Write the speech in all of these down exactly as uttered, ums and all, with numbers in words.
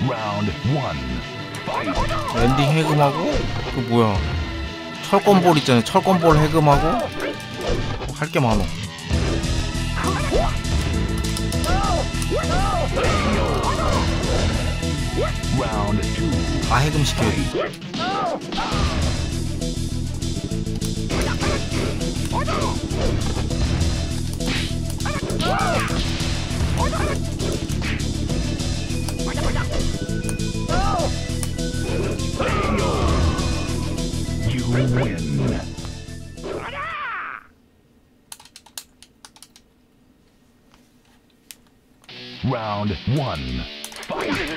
Round one. Fight. 엔딩 해금하고 그 뭐야 철권볼 있잖아요. 철권볼 해금하고 할 게 많어. Round two. 다 해금 시켜야 돼. You win. Round one. Fight.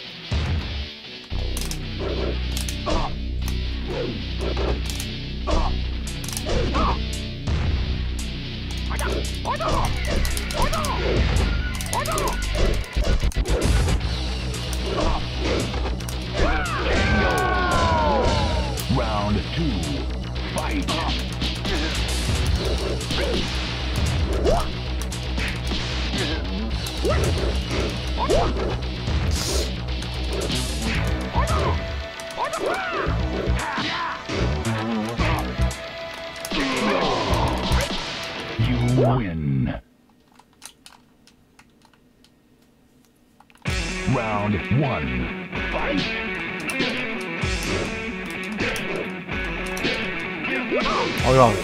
Round two. Fight. You win. Round one. Fight. 어야.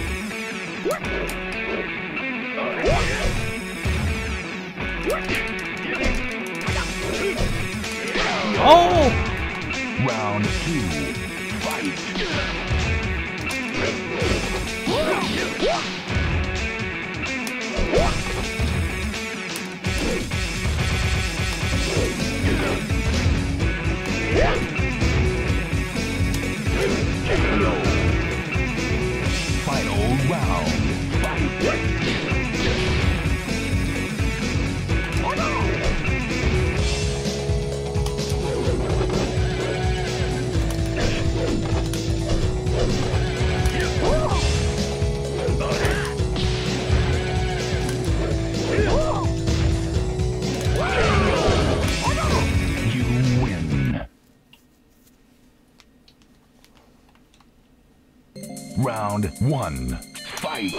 오! Round two. Fight. Final round. Fight. You win. Round one. Fight.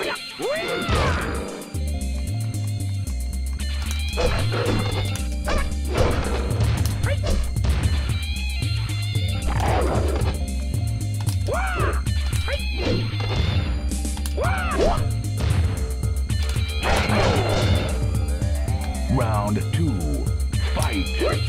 Round two. Fight.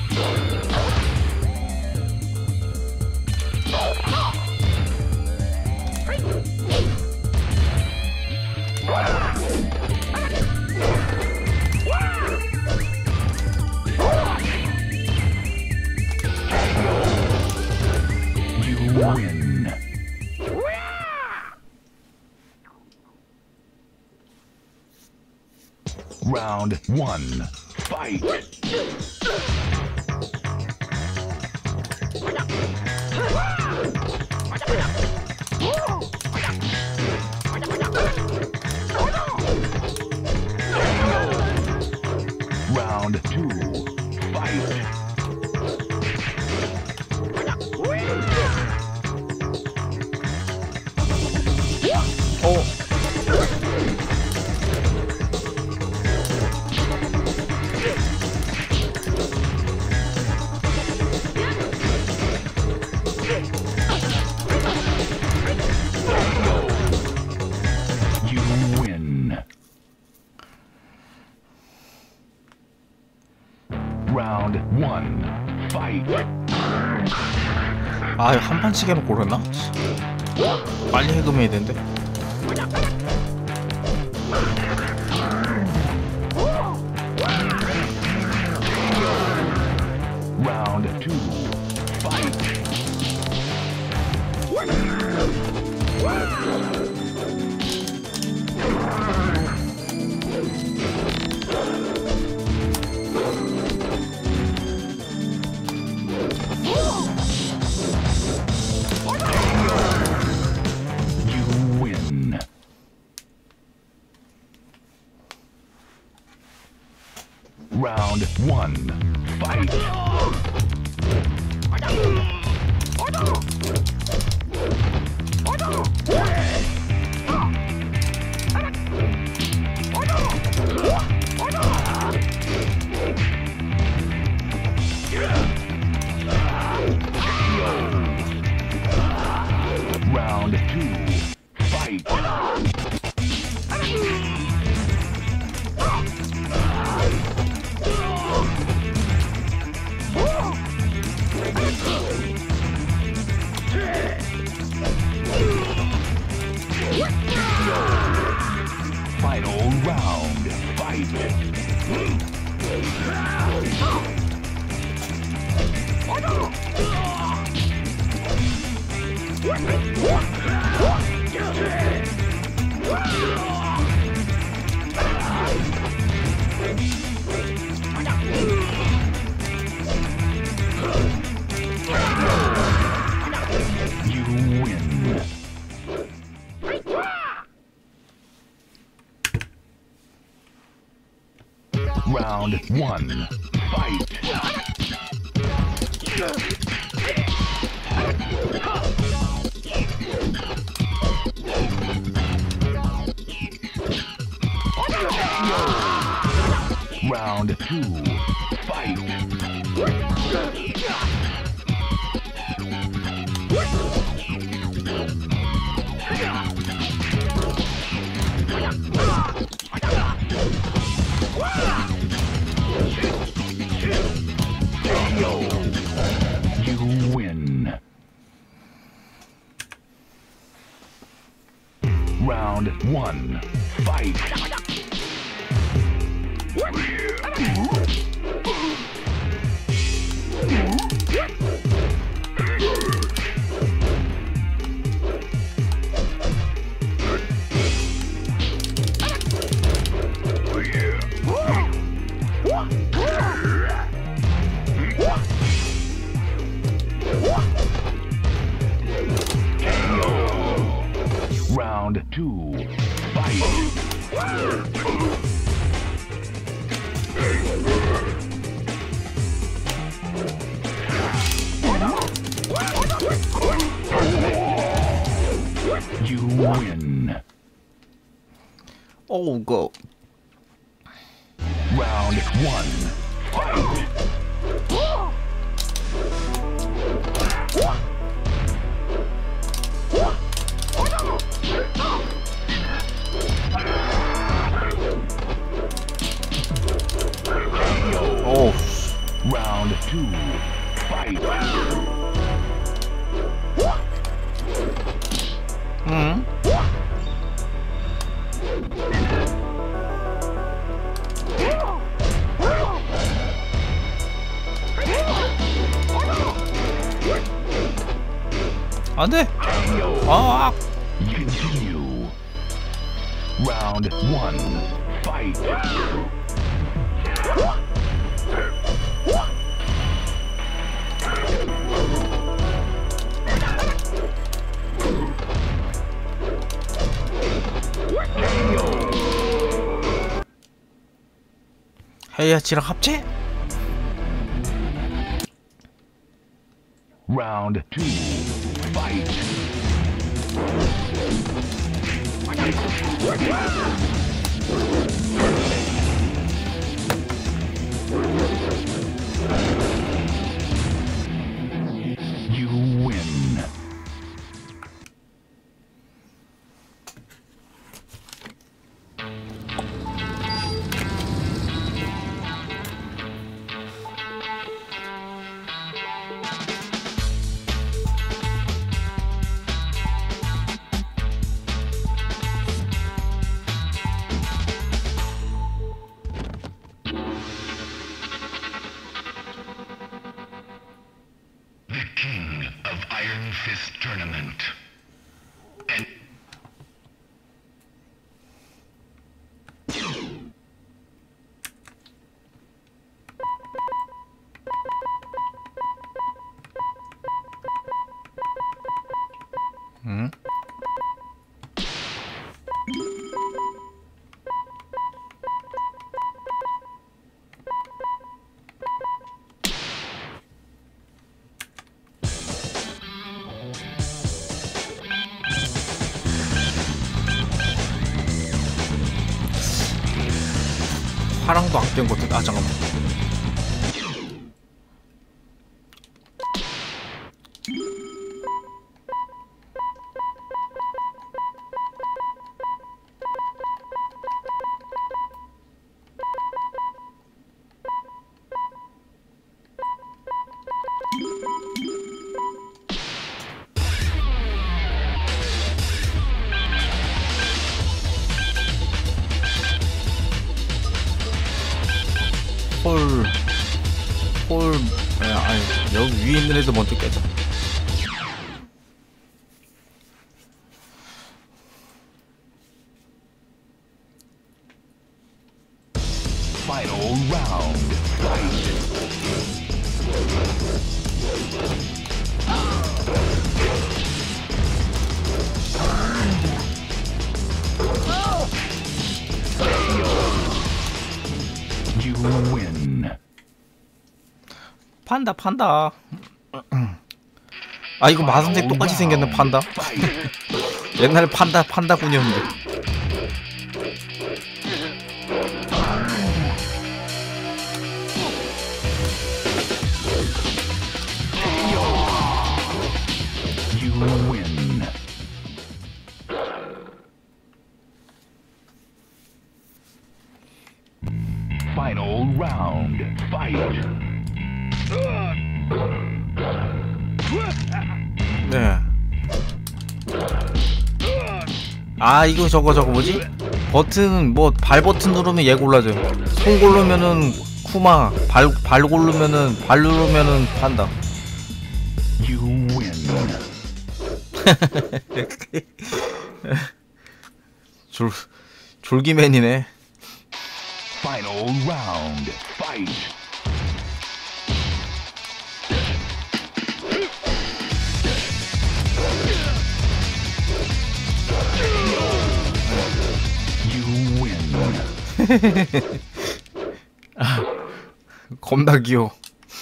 You win. Round one. Fight. Round two. Fight. 어. You win. Round one. Fight. 아, 이거 한 판씩 해놓고 그랬나? 빨리 해금해야 되는데. Round two. Fight. Round one. Fight. Round two. Fight. Final round. Fight. You win. Round one. Fight. Round two. Fight. You win. Round one. Fight. Round two. Fight. You win. Oh, go. Round one. Fight. Oh. Round two. Fight. 응? 안 돼. 아. Continue. Round one. Fight. 헤이아치랑 합체? Round two. Fight. You win. The king of Iron Fist Tournament. And 응? 화랑도 악된 것도 아 잠깐만. 있는 애들 먼저 깨자. Final round. Fight. You win. 판다 판다. 아 이거 마선색 똑같이 생겼네 판다. 옛날에 판다 판다군이었는데. You win. Final round. Fight. 네. 아 이거 저거 저거 뭐지? 버튼 뭐 발 버튼 누르면 얘 골라져. 손 고르면은 쿠마, 발 발 고르면은 발 누르면은 판다. You win. 졸 졸기맨이네. Final round. Fight. You win. 아, 겁나 귀여워.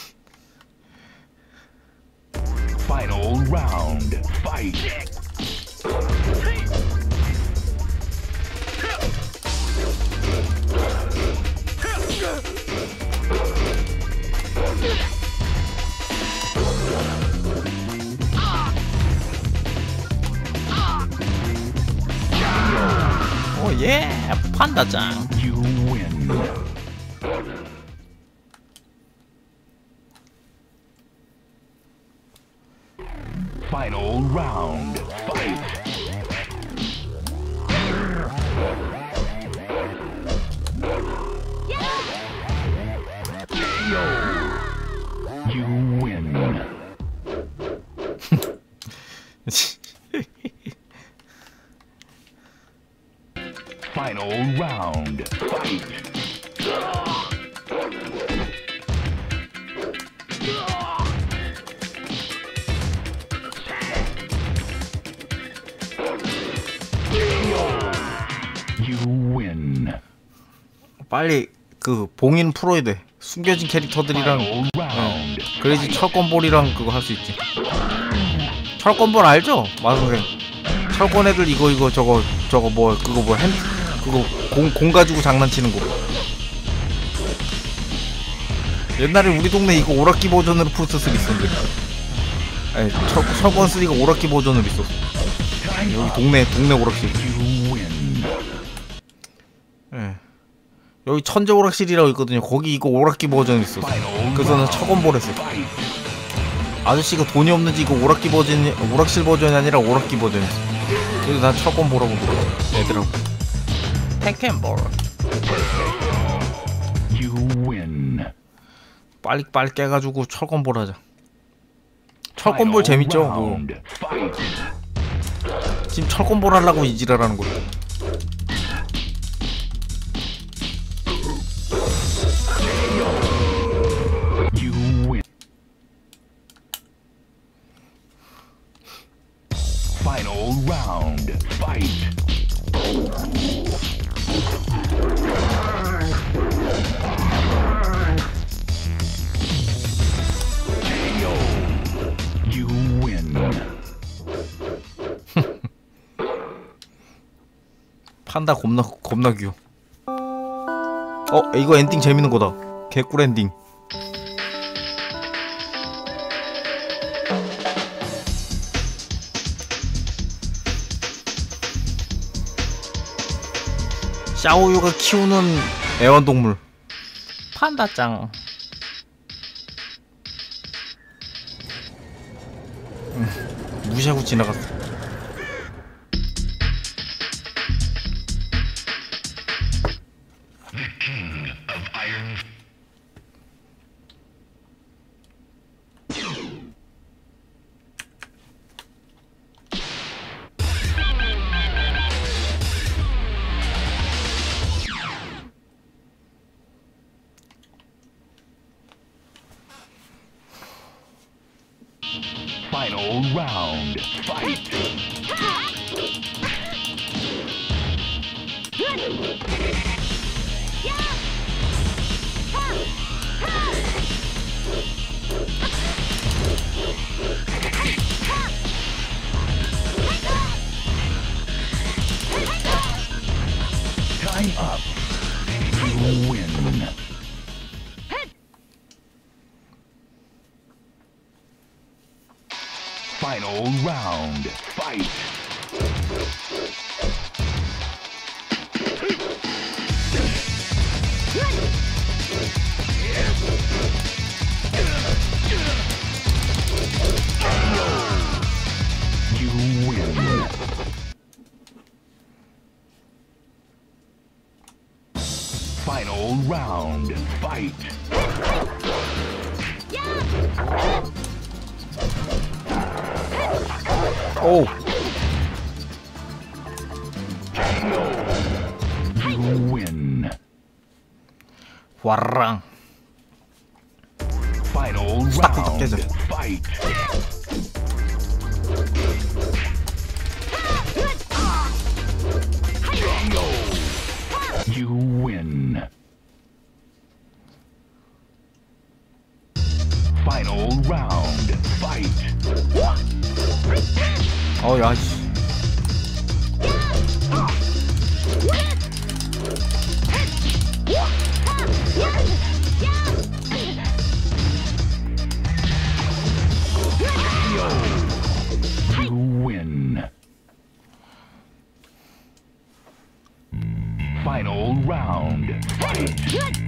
Final round. Fight. 오예 판다짱. You win. Final round. Fight. You win. Final round. Fight. You win. 빨리 그 봉인 풀어야 돼. 숨겨진 캐릭터들이랑 Final round. 그래야지 철권볼이랑 그거 할 수 있지. 철권볼 알죠? 마선생. 철권 애들 이거 이거 저거 저거 뭐 그거 뭐 핸 그거 공, 공 가지고 장난치는 거. 옛날에 우리 동네 이거 오락기 버전으로 풀스쓰리 있었는데. 아니 철, 철권 쓰리가 오락기 버전으로 있었어. 여기 동네 동네 오락실. You win. 예. 여기 천재 오락실이라고 있거든요. 거기 이거 오락기 버전 있었어. 그래서 는 철권볼 했어. 아저씨가 돈이 없는지 이거 오락기 버전이 오락실 버전이 아니라 오락기 버전이었어. 그래서 난 철권볼하고 놀아. 애들하고. 테켄볼. You win. 빨리 빨리 깨가지고 철권볼 하자. 철권볼 재밌죠? 뭐. 지금 철권볼 하려고 이지랄하는 거야. You win. Final round. Fight. You win. 판다 겁나 겁나 귀여워. 어 이거 엔딩 재밌는 거다. 개꿀 엔딩. 샤오유가 키우는 애완동물 판다짱. 음, 무시하고 지나갔어. The king of Iron. Final round. Fight. Time up. You win. Final round. Fight. You win. Final round. Fight. 오. You win. 와랑. Final 후딱후딱 깨져. round. Fight. You win. Final round. Fight. 어, 야, 씨. You win. Final round. Fight.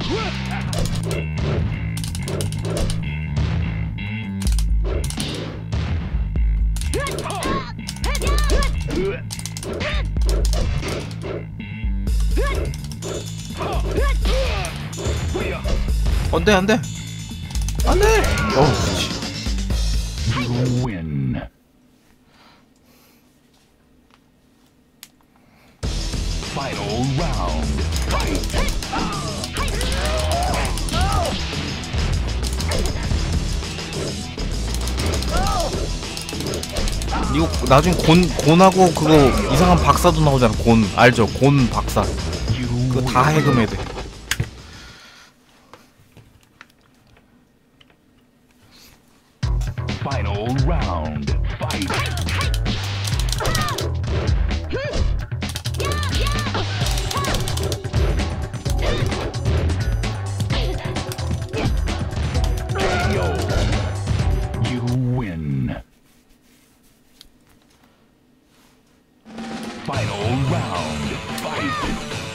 안 돼, 안 돼. 안 돼! 어우, 씨. You win. Final round. Fight. 이거 나중에 곤, 곤하고 그거 이상한 박사도 나오잖아. 곤. 알죠? 곤 박사. 그거 다 해금해야 돼. Final round. Fight. You win. Final round. Fight.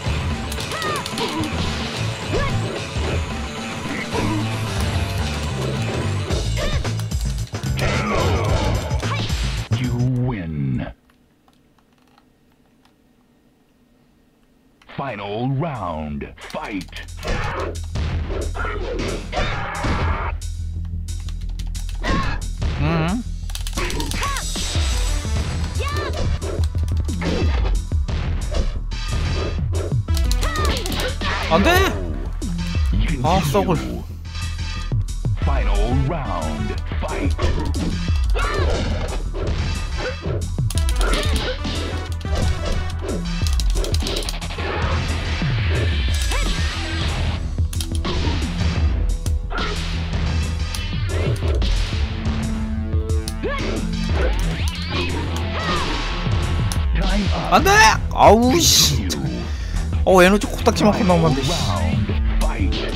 You win. Final round. Fight. 응? 안 돼! 아, 썩을. Final round. Fight. Time up. 안 돼! 아우, 씨. 어, 에너지 코딱지만큼 나오면 안 돼. 씨. Round. Fight.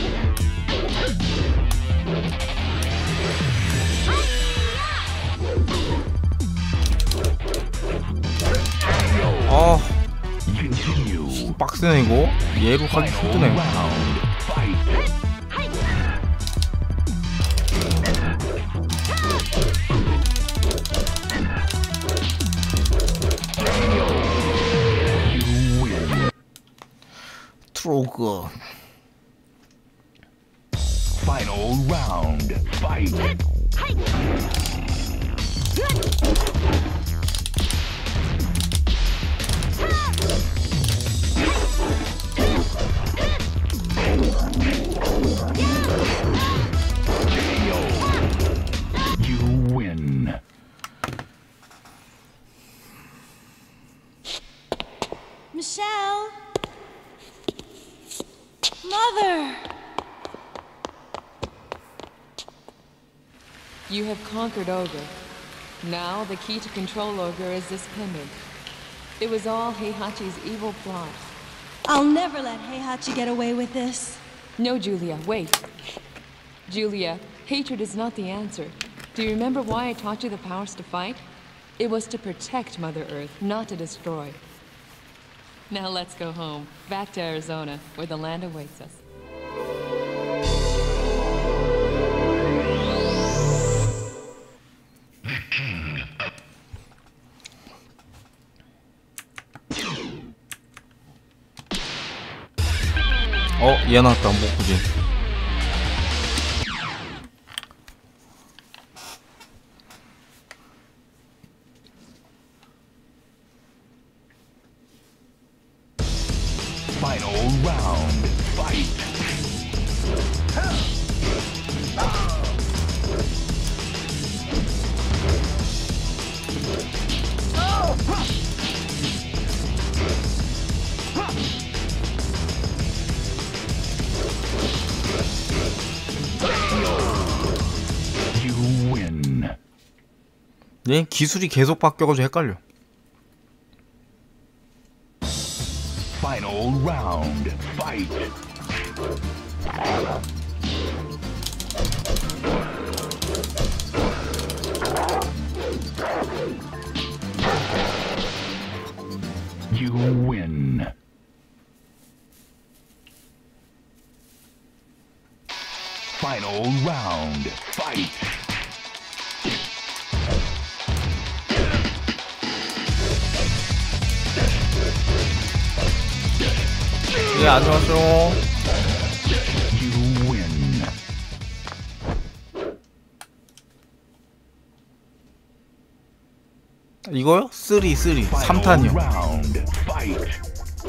아, Continue. 빡세네, 이거. 얘로 하기 Final 힘드네. round. Fight. You win. 트로그. Final round. Fight. You win. Michelle? Mother! You have conquered Ogre. Now the key to control Ogre is this pendant. It was all Heihachi's evil plot. I'll never let Heihachi get away with this. No, Julia, wait. Julia, hatred is not the answer. Do you remember why I taught you the powers to fight? It was to protect Mother Earth, not to destroy. Now let's go home, back to Arizona, where the land awaits us. 어, 얘 나왔다. 목구진. Final round, fight. You win. 얘 기술이 계속 바뀌어가지고 헷갈려. Final round, fight. You win. Final round, fight. 예, 안녕하세요. You win. 이거요? 쓰리, 쓰리. 삼 탄이요. Final round, fight.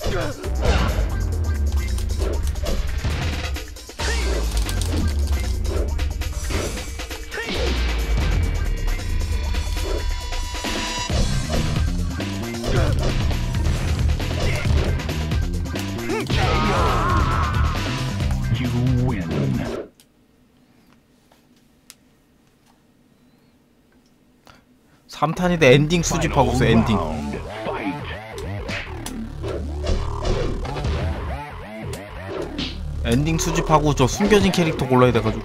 You win. 삼 탄인데 엔딩 수집하고 있어, 엔딩. Round, fight. 엔딩 수집하고 저 숨겨진 캐릭터 골라야 돼가지고.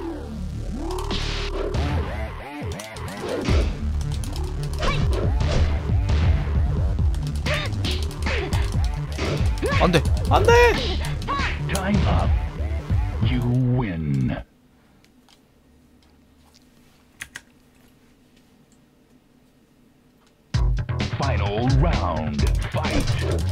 안돼, 안돼. Time up. You win. Final round, fight.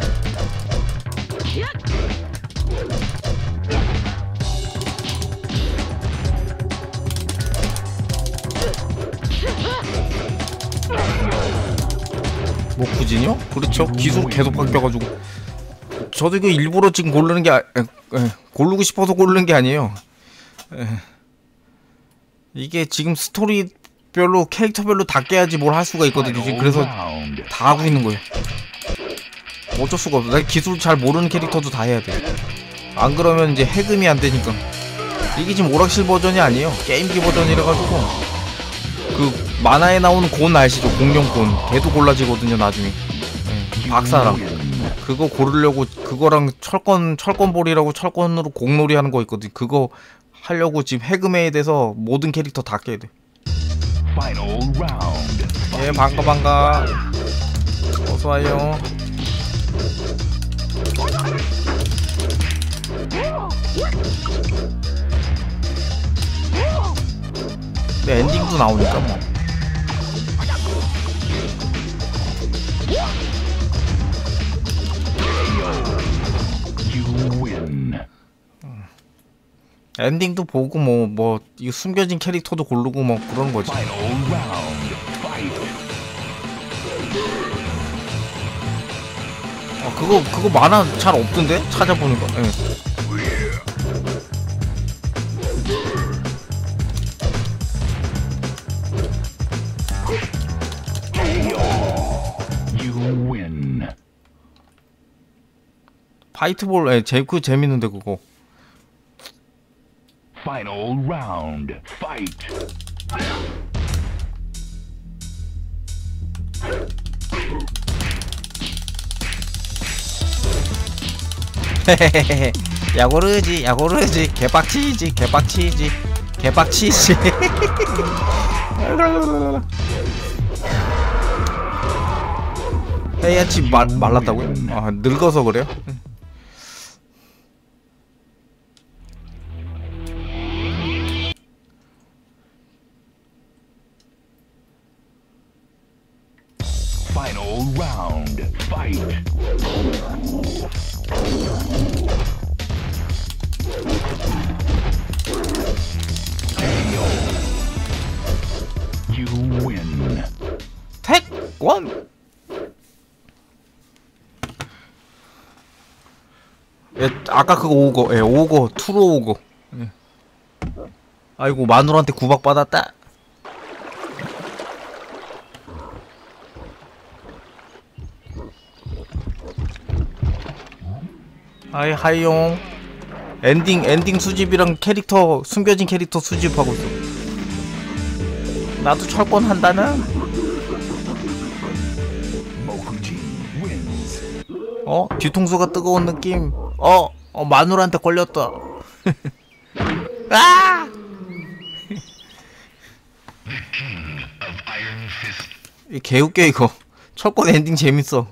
목구진이요? 그렇죠. 기술 계속 바뀌어가지고. 저도 이거 일부러 지금 고르는 게 아, 에, 에, 고르고 싶어서 고르는 게 아니에요. 에. 이게 지금 스토리별로 캐릭터별로 다 깨야지 뭘 할 수가 있거든요. 지금 그래서 다 하고 있는 거예요. 어쩔 수가 없어. 내가 기술 잘 모르는 캐릭터도 다 해야 돼. 안 그러면 이제 해금이 안 되니까. 이게 지금 오락실 버전이 아니에요. 게임기 버전이라 가지고 그 만화에 나오는 곤 아시죠? 공룡 곤. 걔도 골라지거든요 나중에. 예, 박사랑. 그거 고르려고 그거랑 철권 철권볼이라고 철권으로 공놀이 하는 거 있거든. 그거 하려고 지금 해금에 대해서 모든 캐릭터 다 깨야 돼. 예, 반가 반가. 어서 와요. 근데 엔딩도 나오니까 뭐. 엔딩도 보고 뭐 뭐 이 숨겨진 캐릭터도 고르고 뭐 그러는 거지. 아 그거 그거 만화 잘 없던데 찾아보니까. 예. 파이트볼, 에, 제, 그 재밌는데 그거. Final round. Fight. 헤헤헤헤. 야고르지, 야고르지, 개빡치지, 개빡치지, 개빡치지. 헤이아치 말 말랐다고요? 아, 늙어서 그래요? Final round. Fight. You win. 택원. 예, 아까 그거 오고, 예, 오고, 투로 오고. 예. 아이고, 마누라한테 구박 받았다. 아이, 하이용. 엔딩, 엔딩 수집이랑 캐릭터, 숨겨진 캐릭터 수집하고 있어. 나도 철권 한다는? 어? 뒤통수가 뜨거운 느낌. 어? 어, 마누라한테 걸렸다. 아! 이 개웃겨 이거. 철권 엔딩 재밌어.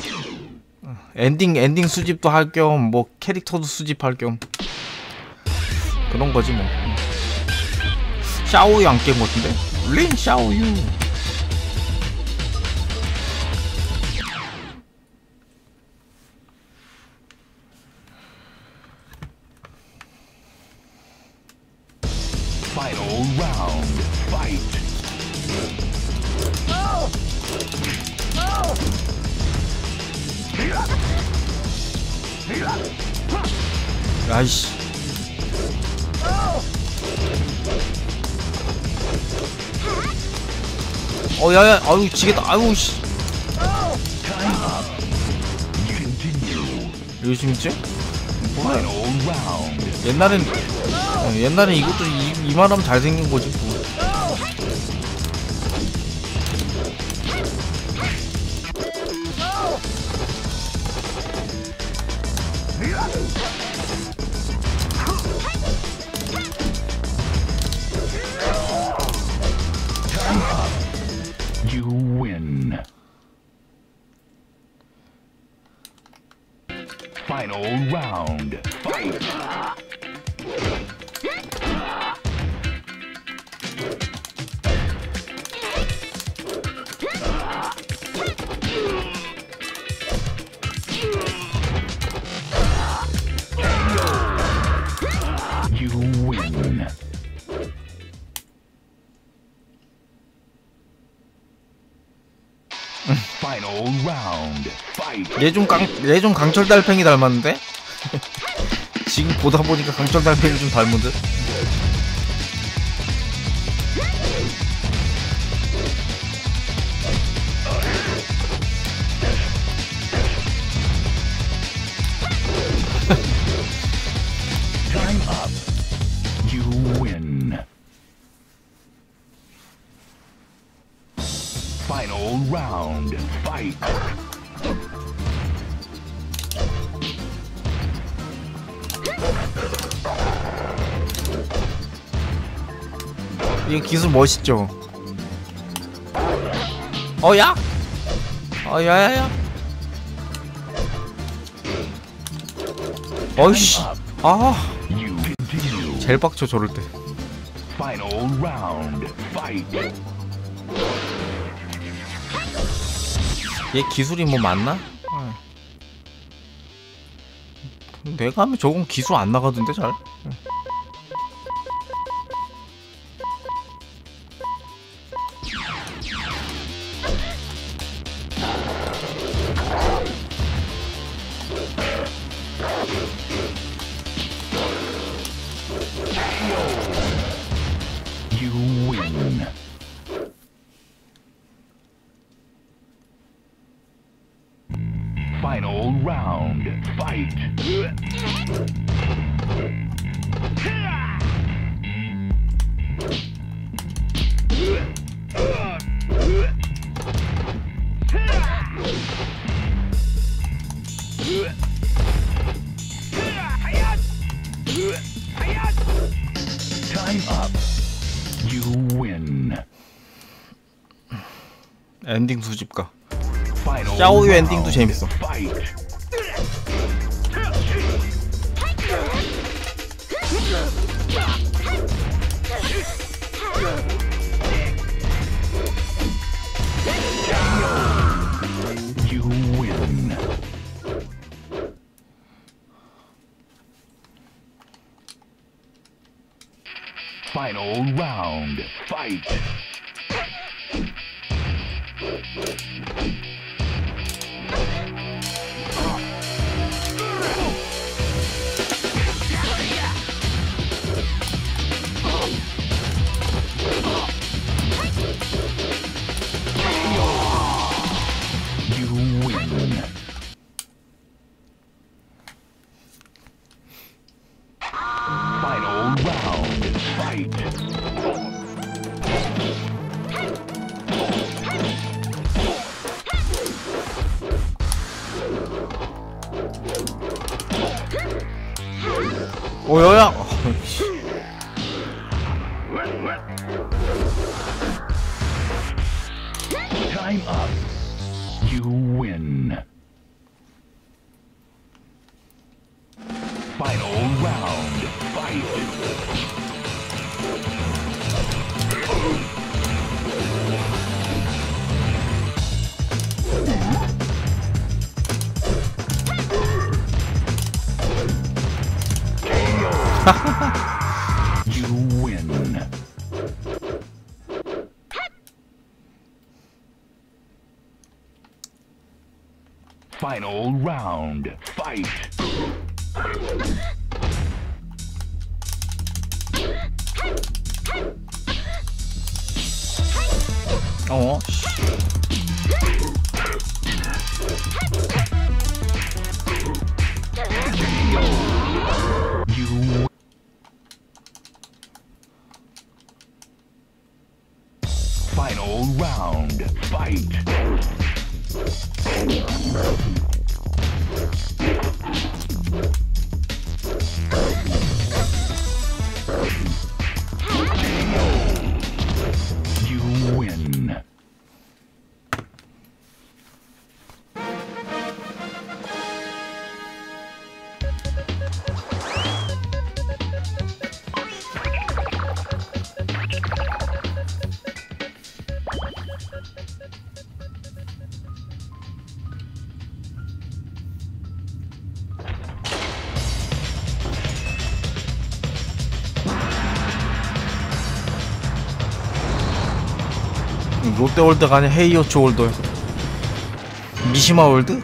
엔딩 엔딩 수집도 할 겸 뭐 캐릭터도 수집할 겸 그런 거지 뭐. 샤오유 안 깬 것 같은데? 린 샤오유. Final round. Fight. 야이씨. 어 야야 아유 지겠다 아유 씨. 요즘이지? Final round. 옛날엔 어, 옛날엔 이것도 이, 이만하면 잘생긴 거지 뭐. You win. Final round. Fight. You win. Final round. Fight. 얘 좀 강, 얘 좀 강철 달팽이 닮았는데? 지금 보다 보니까 강철 달팽이 좀 닮은 듯? Time up. You win. Final round. Fight. 이 기술 멋있죠? 어, 야? 어, 야야야? 어이씨. 아, You continue. 제일 빡쳐, 저럴 때. Final round. Fight. 얘 기술이 뭐 맞나? 어. 내가 하면 저건 기술 안 나가던데, 잘? You win. Final round. Fight. Time up. You win. 엔딩 수집가. Final 샤오유 round. 엔딩도 재밌어. Fight. You win. Final round. Fight. You win. Final round. Fight. 오여야. Time up. You win. Final round. Fight. You win. Final round. Fight. 어. You. Final round. Fight. You win. 롯데월드가 아니야. 헤이어츠 월드. 미시마 월드?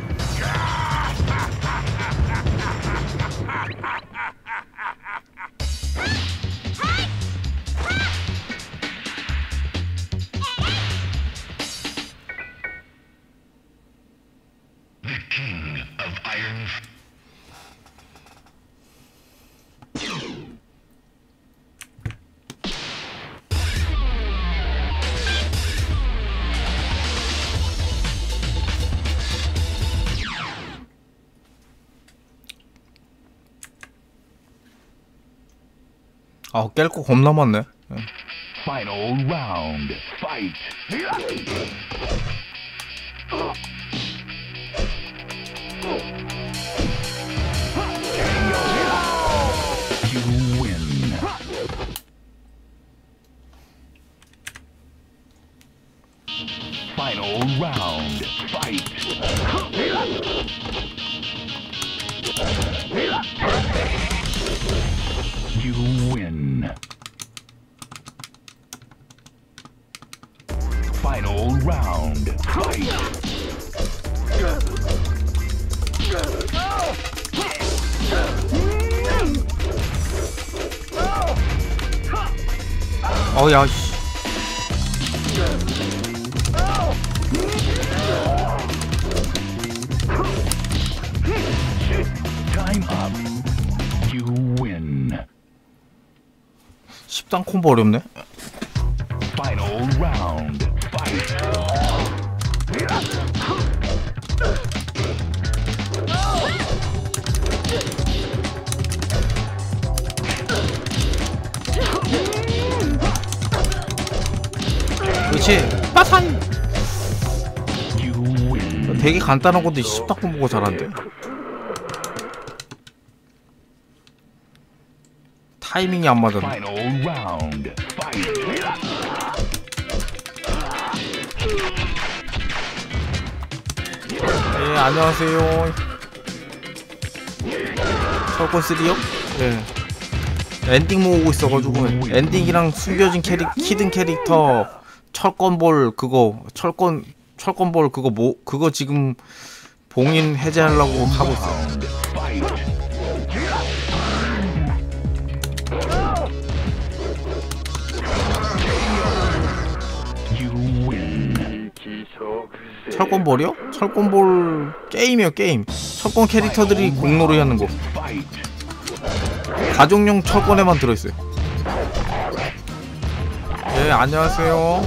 The king of Iron. 아, 깰 거 겁나 많네. Final round. Fight. You win. Final round. Fight. You win. Final round. Fight. 어야 씨. 십단 콤보 어렵네. Final round. Fight. 그렇지. 빠산. You win. 되게 간단한 건데 십단 콤보가 잘한대. 타이밍이 안 맞았네. Final round. Fight. 예, 안녕하세요. 철권 쓰리요? 예. 엔딩 모으고 있어가지고 엔딩이랑 숨겨진 캐릭, 히든 캐릭터 철권볼 그거 철권 철권볼 그거 뭐 그거 지금 봉인 해제하려고 하고 있어. 철권볼이요? 철권볼 게임이요 게임. 철권 캐릭터들이 공놀이 하는 거. 가족용 철권에만 들어있어요. 예, 안녕하세요.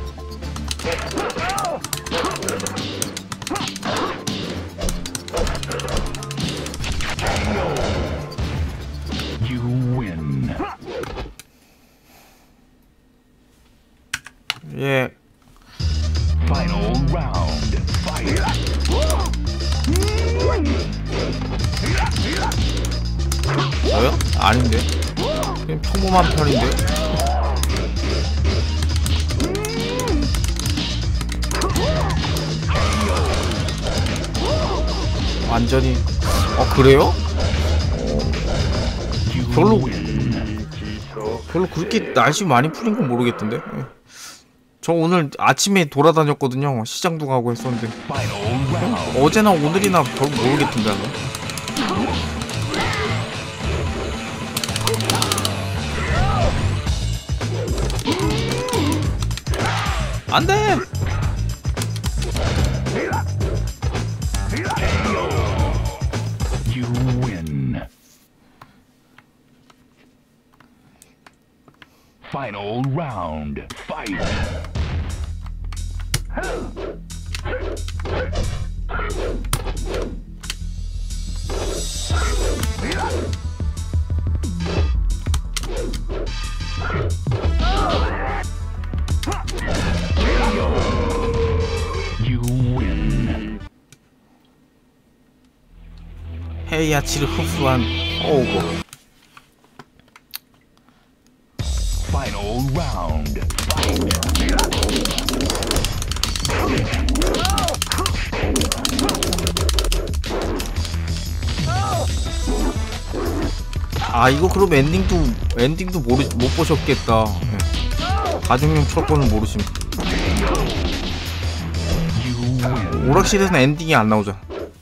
예. Final round. Fight. 저요? 아닌데. 그냥 평범한 편인데. 완전히. 어 그래요? 별로 별로 그렇게 날씨 많이 풀린 건 모르겠던데. 저 오늘 아침에 돌아다녔거든요. 시장도 가고 했었는데 어제나 오늘이나 별로 모르겠던데. 안돼. You win. Final round. Fight. You win. 헤이아치를 흡수한 오고. Final round. Fight. 아 이거 그럼 엔딩도 엔딩도 모르 못 보셨겠다. 네. 가족용 철권을 모르시면. 오락실에서는 엔딩이 안 나오잖아.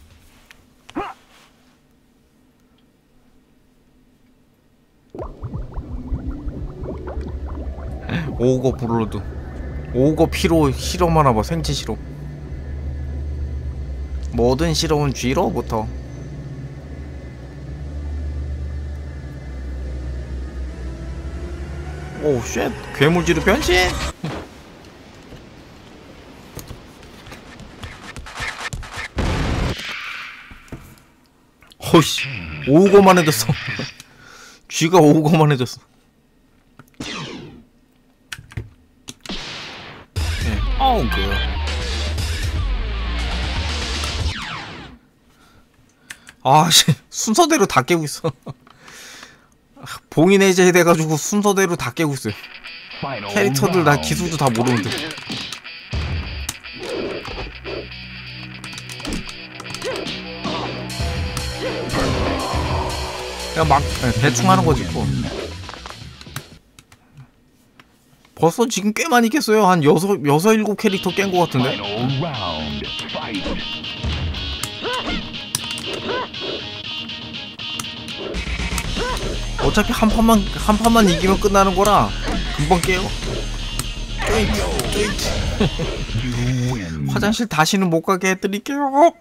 오거 브로드. 오거 피로 실험하나 봐. 생체 실험. 모든 실험은 쥐로부터. 오 쉣. 괴물쥐로 변신. 허씨. 오거만 해졌어. 쥐가 오거만 해졌어. 어우 그 아씨 순서대로 다 깨고 있어. 봉인 해제 돼가지고 순서대로 다 깨고 있어요. 캐릭터들 다 기술도 다 모르는데. 그냥 막 대충 하는 거지 뭐. 벌써 지금 꽤 많이 깼어요. 한 여섯, 여섯, 일곱 캐릭터 깬 거 같은데. 어차피 한 판만 한 판만 이기면 끝나는 거라 금방 깨요. 화장실 다시는 못 가게 해드릴게요.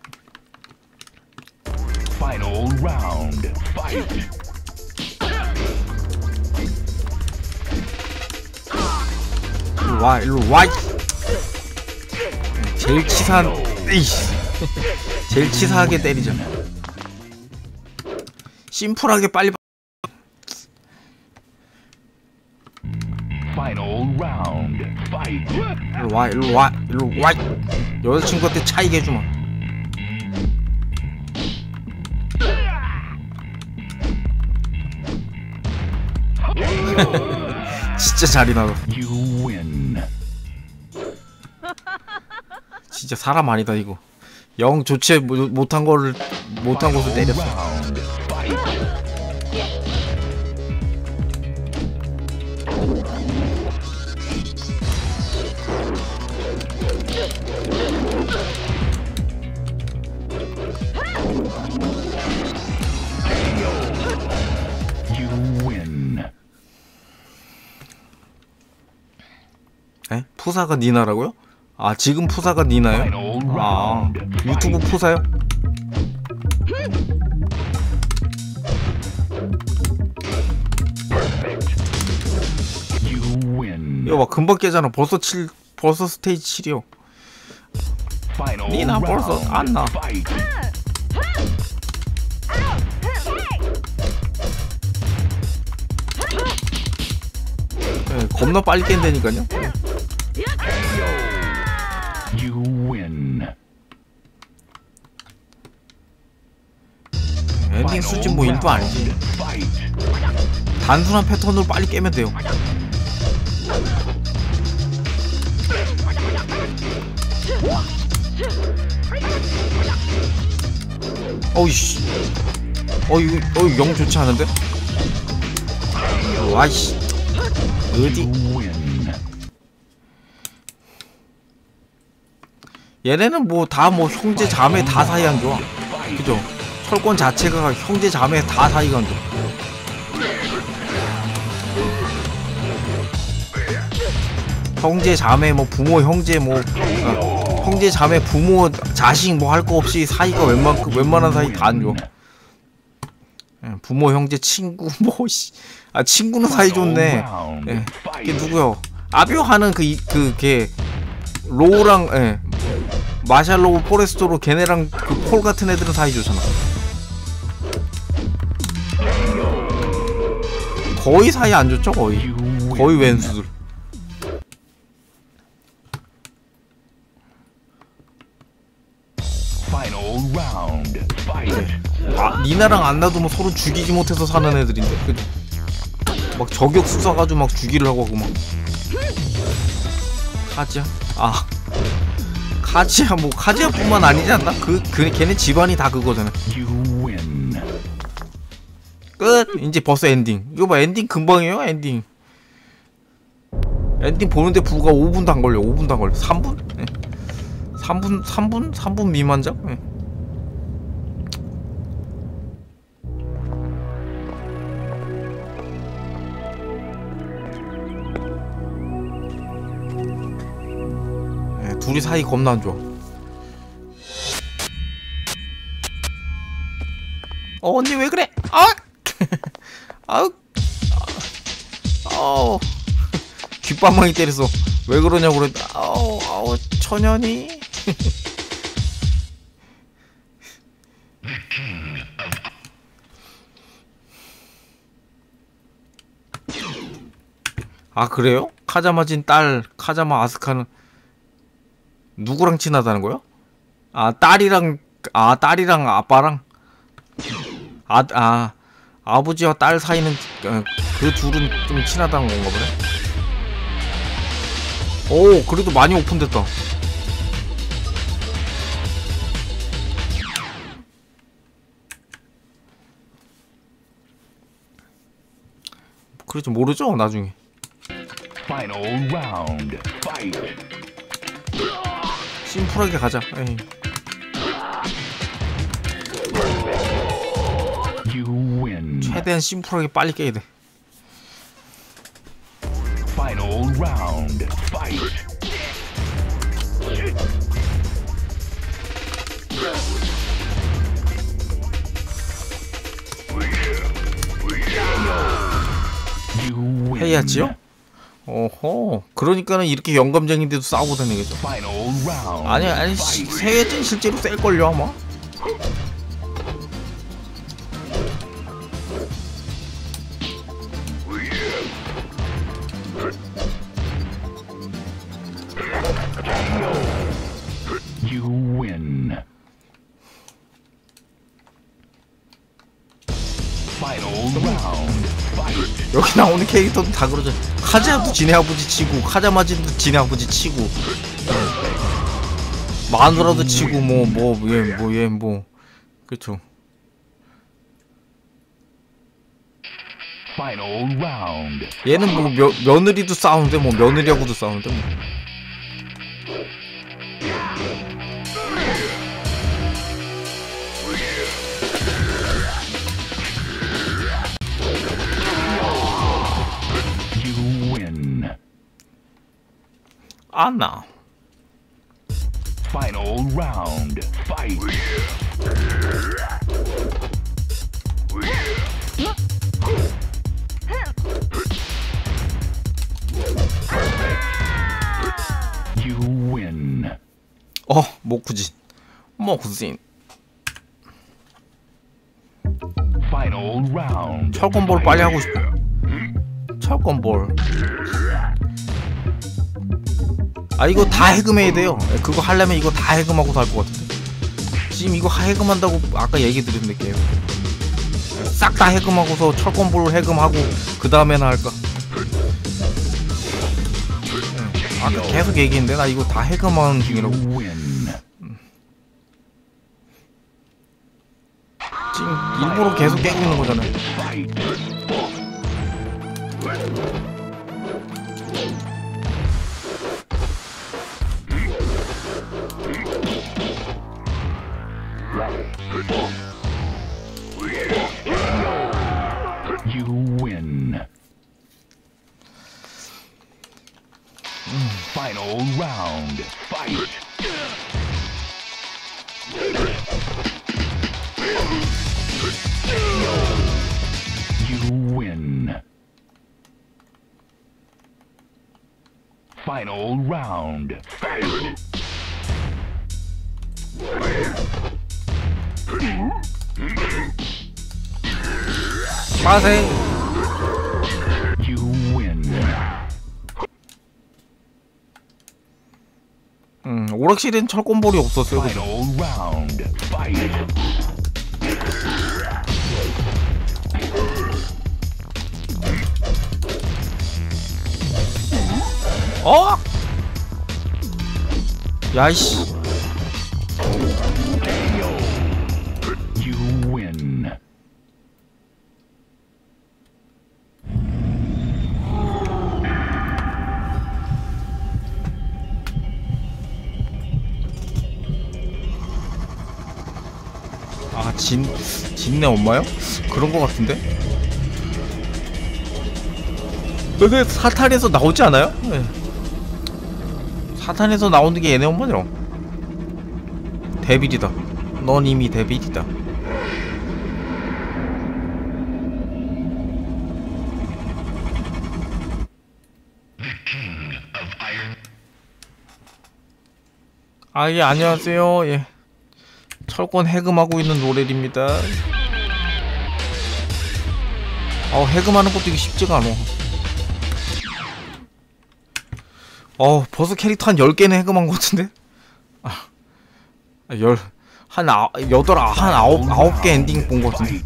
Final round. Fight. 일로 와 일로 와. 제일 치사한 에이씨. 제일 치사하게 때리자. 심플하게 빨리. Final round. Fight. 일로 와 일로 와 일로 와. 여자친구한테 차이게 해주마. 진짜 잔인하다. You win. 진짜 사람 아니다 이거. 영 조치 못한 거를 못한 곳을 때렸어. Round. Fight. You win. 에? 푸사가 니나라고요? 아 지금 푸사가 니나요? 아 유튜브 푸사요? You win. 이거 봐 금방 깨잖아. 벌써 칠 벌써 스테이지 칠이요. Final 니나 벌써 round. 안 나. Fight. 네, 겁나 빨리 깬다니까요. You win. 엔딩 수준 뭐 일도 아니지. Fight. 단순한 패턴으로 빨리 깨면 돼요. 어이씨. 어 이거 어 영 좋지 않은데? 와이씨. 어디? You win. 얘네는 뭐 다 뭐 형제 자매 다 사이 안 좋아. 그죠? 철권 자체가 형제 자매 다 사이가 안 좋아. 형제 자매 뭐 부모 형제 뭐 어, 형제 자매 부모 자식 뭐 할 거 없이 사이가 웬만 웬만한 사이 다 안 좋아. 예, 부모 형제 친구 뭐 씨. 아 친구는 사이 좋네. 예. 걔 누구요? 아비오 하는 그 그 걔 로우랑 예. 마샬로우 포레스토로 걔네랑 그 폴 같은 애들은 사이 좋잖아. 거의 사이 안 좋죠 거의. 거의 왼수들. Final round. Fight. 아 니나랑 안 놔두면 서로 죽이지 못해서 사는 애들인데 그죠? 막 저격수 쏴가지고 막 죽이려고 하고 막. 카지야? 아 카지야 뭐 카지야뿐만 아니지 않나? 그, 그 걔네 집안이 다 그거잖아. You win. 끝. 이제 벌써 엔딩. 이거 봐 엔딩 금방이에요 엔딩. 엔딩 보는데 불과 오 분도 안 걸려. 오 분도 안 걸려. 삼 분? 네. 삼 분 삼 분 삼 분 미만작? 네. 네, 둘이 사이 겁나 안 좋아. 어 언니 왜 그래? 아! 아우. 어. 귓방망이 때렸어. 왜 그러냐고 그래. 아우 아우 천연이. 아 그래요? 카자마진 딸 카자마 아스카는 누구랑 친하다는 거요? 아 딸이랑 아 딸이랑 아빠랑 아 아 아버지와 딸 사이는 어, 그 둘은 좀 친하다는 건가 보네. 오 그래도 많이 오픈됐다. 그러지 모르죠 나중에. Final round. Fight. 심플하게 가자. 에이. You win. 최대한 심플하게 빨리 깨야 돼. Final round. Fight. You win. 해야지요? 어허. 그러니까는 이렇게 영감쟁인데도 싸우고 다니겠죠. 아니 아니 시, 세계진 실제로 셀걸요 아마. You win. Final round. Fight. 여기 나오는 캐릭터도 다 그러죠. 카자도 지네 아버지 치고, 카자마진도 지네 아버지 치고, 마누라도 치고, 뭐, 뭐, 얘, 뭐, 얘, 뭐, 그쵸. Final round. 얘는 뭐, 며, 며느리도 싸우는데, 뭐, 며느리하고도 싸우는데, 뭐. 안나. Final round. Fight. You win. 어, 모쿠진. 모쿠진. Final round. 철권볼 빨리 하고 싶어. 철권볼. 아 이거 다 해금해야 돼요. 그거 하려면 이거 다 해금하고 살 것 같은데. 지금 이거 해금한다고 아까 얘기 드렸는데 게임 싹 다 해금하고서 철권볼 해금하고 그 다음에나 할까. 응. 아까 계속 얘기했는데 나 이거 다 해금하는 중이라고. 지금 일부러 계속 깨고 있는 거잖아요. You win. Final round. Fight. You win. Final round. Fight. 빠세. You win. 음, 오락실엔 철권볼이 없었어요. 그죠? Final round. Fight. 어? 야이씨. You win. 아, 진, 진네 엄마요? 그런 거 같은데? 근데 사탄에서 나오지 않아요? 네. 사탄에서 나오는 게 얘네 엄마죠? 데빌이다. 넌 이미 데빌이다. 아, 예, 안녕하세요. 예. 철권 해금하고 있는 노렐입니다. 어, 해금하는 것도 이게 쉽지가 않아. 어, 벌써 캐릭터 한 열 개는 해금한 것 같은데? 아, 열, 한 아, 여덟, 한 아홉, 아홉 개 엔딩 본 것 같은데?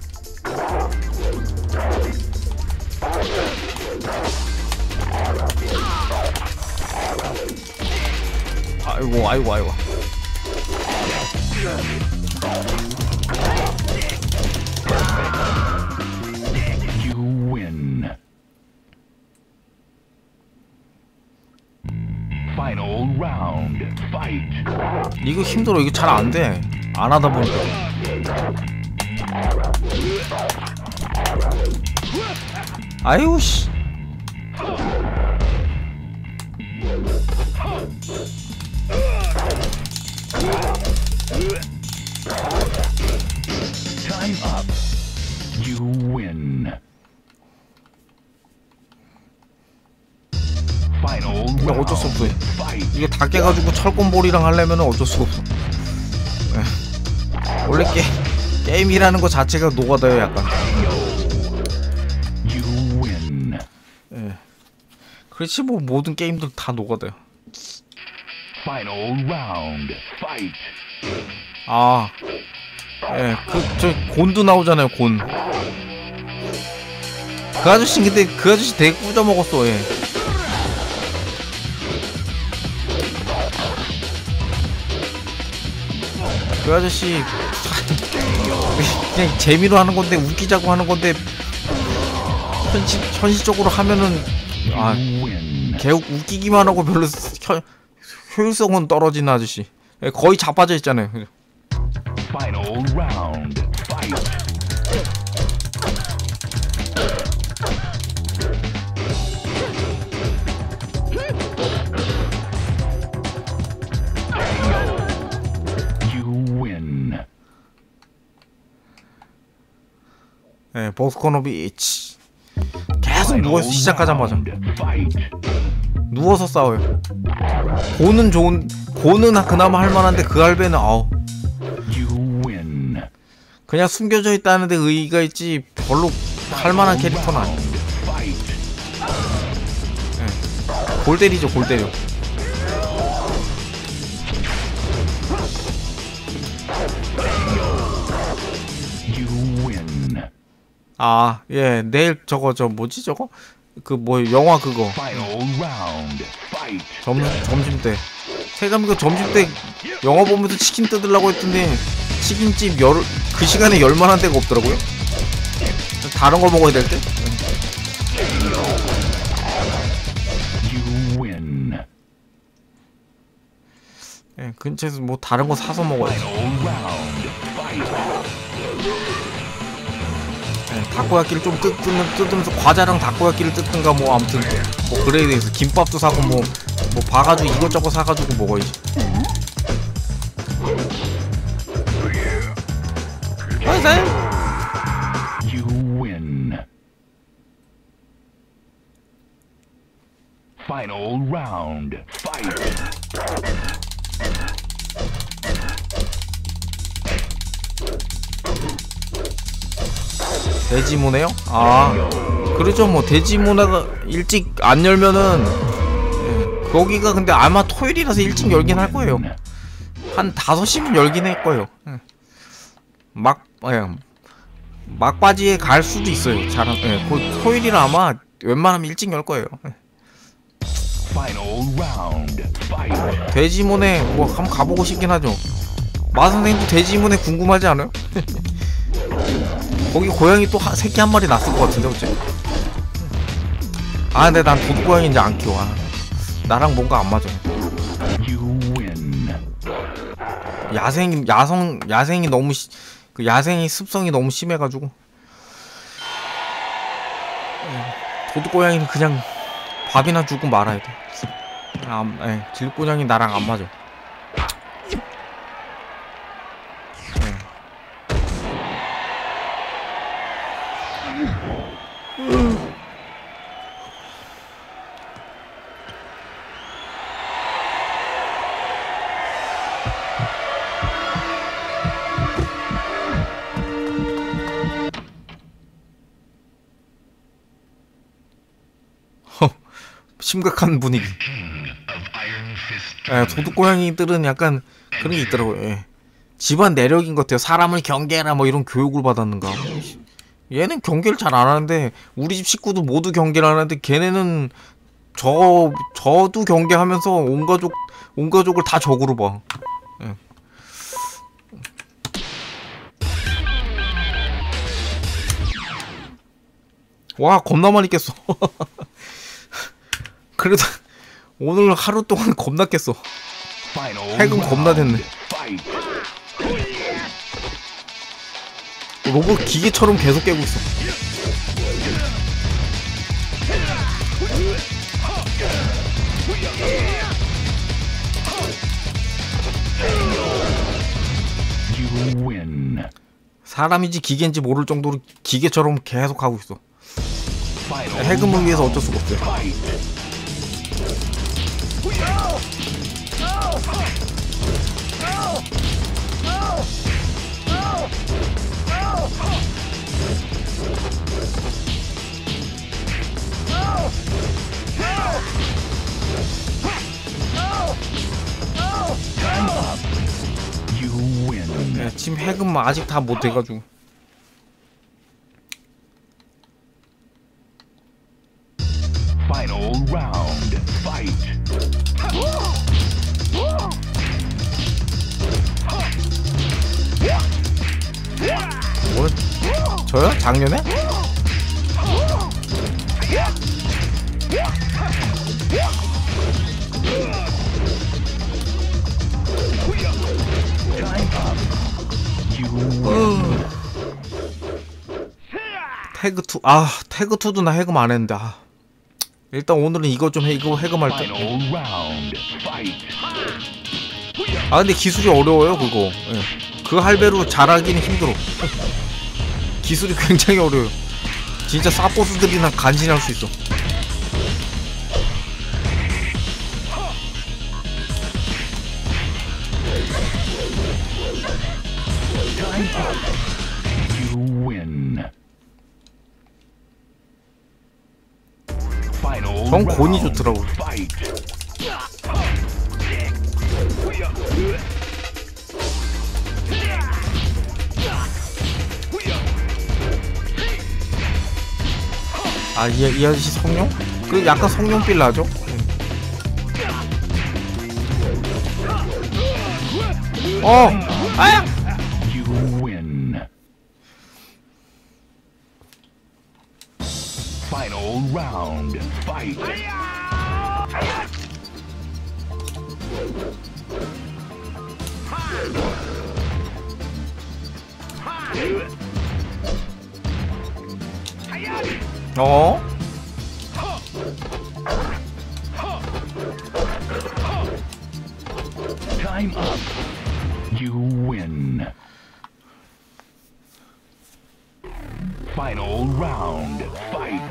아이고, 아이고, 아이고. You win. Final round. Fight. 이거 힘들어. 이거 잘 안 돼. 안 하다 보니까. 아유 씨. Time up. You win. 수 없어. 이거 다 깨가지고 철권볼이랑 하려면은 어쩔 수가 없어. 예. 원래 게, 게임이라는 거 자체가 노가다요 약간. 예. 그렇지 뭐 모든 게임들 다 노가다요. 아, 예, 그 저 곤도 나오잖아요 곤. 그 아저씨 근데 그 아저씨 되게 꾸져 먹었어. 예. 그 아저씨 그냥 재미로 하는 건데 웃기자고 하는 건데 현실 현실적으로 하면은 아, 개 웃기기만 하고 별로 혀, 효율성은 떨어지는 아저씨. 예, 거의 자빠져 있잖아요. Final round. Fight. 예, 보스코너 비치. 계속 누워서 시작하자마자 누워서 싸워요. 고는 좋은 고는 그나마 할만한데 그 할배는 아우 그냥 숨겨져 있다는데 의의가 있지 별로 할만한 캐릭터는 아니야. 예, 골 때리죠 골 때려. 아, 예, 내일 저거 저 뭐지 저거? 그 뭐 영화 그거. 점 점심 때. 세감 그 점심 때 영화 보면서 치킨 뜯으려고 했더니 치킨집 열 그 시간에 열만한 데가 없더라고요. 다른 걸 먹어야 될 때. 예, 근처에서 뭐 다른 거 사서 먹어야지. 네, 다코야끼를 좀 뜯으면, 뜯으면서 과자랑 다코야끼를 뜯든가 뭐 아무튼 뭐 그래야 되겠어. 김밥도 사고 뭐 뭐 봐가지고 이것저것 사가지고 먹어야지. 어이사이. You win. Final round. Fight. 돼지문에요? 아, 그렇죠. 뭐 돼지문화가 일찍 안 열면은 예, 거기가 근데 아마 토요일이라서 일찍 열긴 할 거예요. 한 다섯 시면 열긴 할 거예요. 예. 막 예, 막바지에 갈 수도 있어요. 잘, 예, 그 토요일이라 아마 웬만하면 일찍 열 거예요. 예. 돼지문에 뭐 한번 가보고 싶긴 하죠. 마선생님도 돼지문에 궁금하지 않아요? 거기 고양이 또 하, 새끼 한 마리 낳았을 것 같은데 어째? 아 근데 난 도둑고양이 이제 안 키워. 아, 나랑 뭔가 안 맞아. 야생 야성 야생이 너무 시, 그 야생이 습성이 너무 심해가지고 도둑고양이는 그냥 밥이나 주고 말아야 돼. 아, 예, 길고양이 나랑 안 맞아. 심각한 분위기. 예, 도둑고양이들은 약간 그런 게 있더라고요. 예. 집안 내력인 것 같아요. 사람을 경계해라 뭐 이런 교육을 받았는가. 얘는 경계를 잘 안 하는데 우리 집 식구도 모두 경계를 안 하는데 걔네는 저 저도 경계하면서 온 가족 온 가족을 다 적으로 봐. 예. 와 겁나 많이 깼어. 그래도 오늘 하루 동안 겁나 깼어. 핵은 겁나 됐네. 로봇 기계처럼 계속 깨고 있어. 사람인지 기계인지 모를 정도로 기계처럼 계속 하고 있어. 해금을 위해서 어쩔 수가 없어요. 지금 해금 아직 다 못해가지고. Final round. Fight. 뭐? 저요? 작년에? 태그 투, 아 태그 투도 나 해금 안 했는데. 아. 일단 오늘은 이거 좀 해, 이거 해금할 때. 아 근데 기술이 어려워요 그거. 예. 그 할배로 잘하기는 힘들어. 기술이 굉장히 어려워요. 진짜 쌉보스들이나 간신히 할 수 있어. You win. 전 곤이 좋더라고. 아, 이, 이 아저씨 성룡? 그 약간 성룡빌 나죠? 어! 아야! You win. Final round. Fight. 어? Time up. You win. Final round. Fight.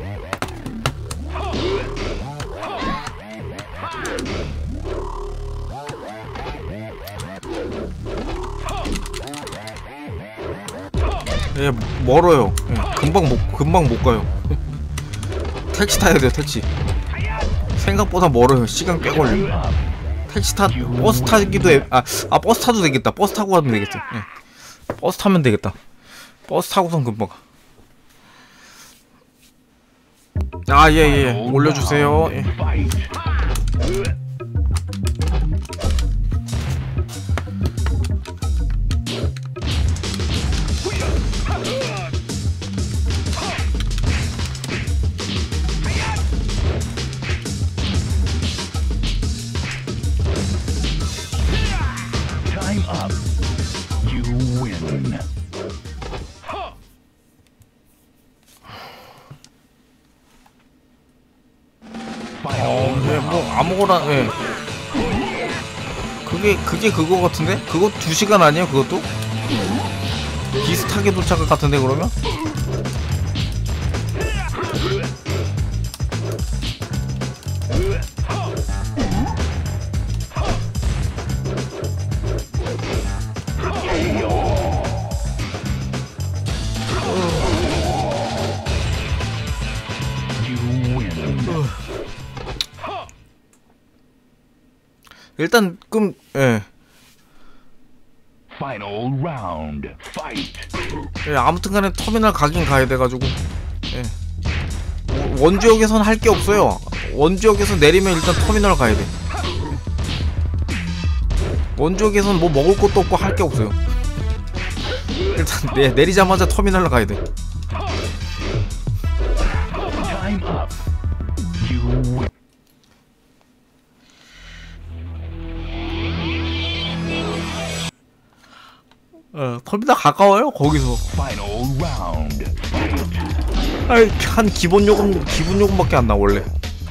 예, 멀어요. 예, 금방 못 금방 못 가요. 택시 타야 돼요, 택시. 생각보다 멀어요. 시간 꽤 걸려. 택시 타, 버스 타기도 해. 아, 아 버스 타도 되겠다. 버스 타고 가면 되겠죠. 예. 버스 타면 되겠다. 버스 타고선 금방 가. 아, 예, 예. 올려주세요. 예. Time up. You win. 어, 예, 뭐 아무거나, 예. 그게 그게 그거 같은데? 그거 두 시간 아니에요? 그것도? 비슷하게 도착할 것 같은데 그러면? 일단 그럼 예. Final round. Fight. 예, 아무튼간에 터미널 가긴 가야 돼가지고. 예. 원지역에선 할 게 없어요. 원지역에서 내리면 일단 터미널 가야 돼. 원지역에선 뭐 먹을 것도 없고 할 게 없어요. 일단 내, 내리자마자 터미널로 가야 돼. Time up. You win. 어, 터미널 가까워요 거기서. Final round. 아이, 한 기본 요금 기본 요금밖에 안 나 원래.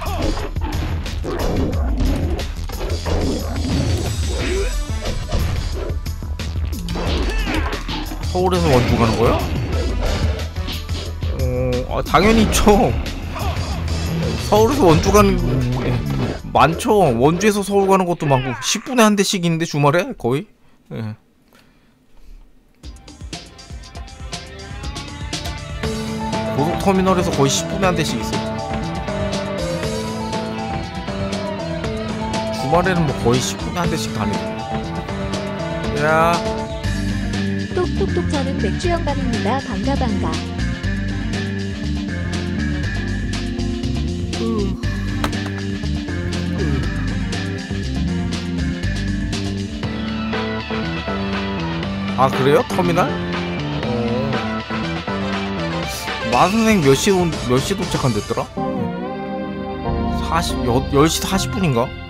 서울에서 원주 가는 거요? 어, 아, 당연히 있죠. 서울에서 원주 가는 예, 많죠. 원주에서 서울 가는 것도 많고 십 분에 한 대씩 있는데 주말에 거의. 예. 고속터미널에서 거의 십 분에 한 대씩 있어요. 주말에는 뭐 거의 십 분에 한 대씩 다니고. 야. 톡톡 저는 맥주 영감입니다. 반가 반가. 아 그래요? 터미널? 어... 마선생 몇 시, 몇 시 도착한댔더라? 사십, 열 시 사십 분인가?